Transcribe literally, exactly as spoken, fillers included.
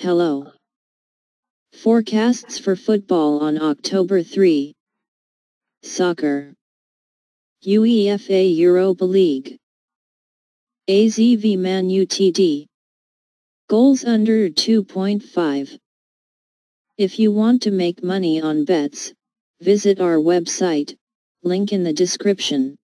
Hello. Forecasts for football on October third. Soccer. UEFA Europa League. A Z V Man U T D. Goals under two point five. If you want to make money on bets, visit our website, link in the description.